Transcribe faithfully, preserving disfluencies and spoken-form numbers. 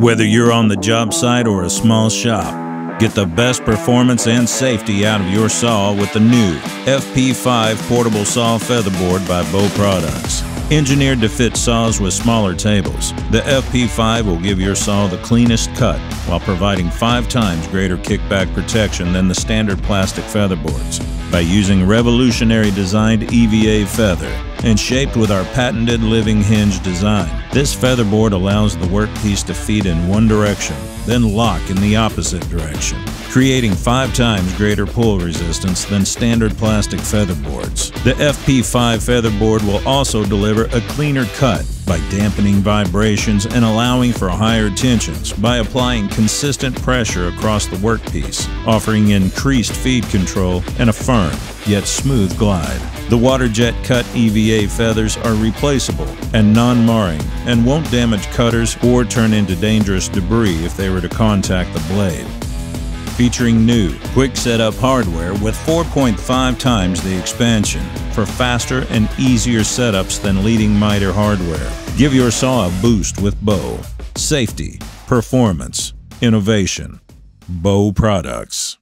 Whether you're on the job site or a small shop, get the best performance and safety out of your saw with the new F P five Portable Saw Featherboard by Bo Products. Engineered to fit saws with smaller tables, the F P five will give your saw the cleanest cut while providing five times greater kickback protection than the standard plastic featherboards. By using revolutionary designed E V A feather and shaped with our patented living hinge design, this featherboard allows the workpiece to feed in one direction, then lock in the opposite direction, creating five times greater pull resistance than standard plastic featherboards. The F P five featherboard will also deliver a cleaner cut by dampening vibrations and allowing for higher tensions by applying consistent pressure across the workpiece, offering increased feed control and a firm yet smooth glide. The water jet cut E V A feathers are replaceable and non-marring and won't damage cutters or turn into dangerous debris if they were to contact the blade. Featuring new, quick setup hardware with four point five times the expansion for faster and easier setups than leading miter hardware. Give your saw a boost with Bo. Safety, performance, innovation. Bo Products.